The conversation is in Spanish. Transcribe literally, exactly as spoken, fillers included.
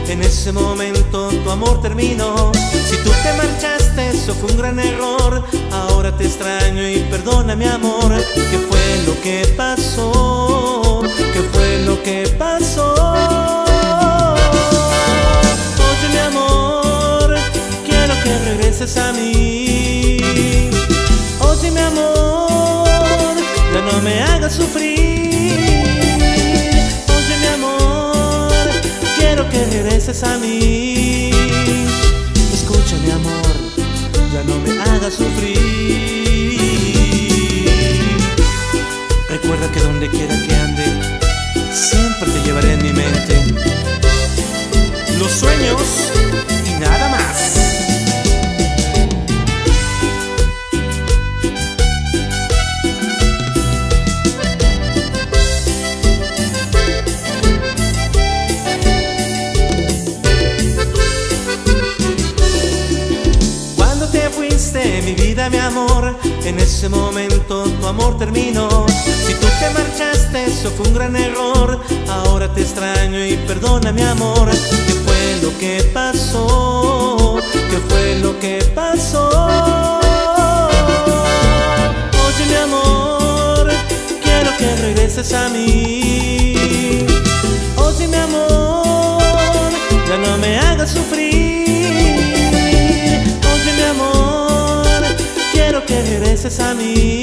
en ese momento tu amor terminó. Si tú te marchaste, eso fue un gran error. Ahora te extraño y perdona mi amor. ¿Qué fue lo que pasó? ¿Qué fue lo que pasó? Oye mi amor, quiero que regreses a mí. Oye mi amor, ya no me hagas sufrir. Oye mi amor, quiero que regreses a mí. Escucha mi amor, ya no me hagas sufrir. Recuerda que donde quiera que ande, siempre te llevaré en mi mente. Los sueños y nada más. Mi vida, mi amor, en ese momento tu amor terminó. Si tú te marchaste, eso fue un gran error. Ahora te extraño y perdona mi amor. ¿Qué fue lo que pasó? ¿Qué fue lo que pasó? Oye mi amor, quiero que regreses a mí. Oye mi amor, ya no me hagas sufrir. Oye mi amor, quiero que regreses a mí.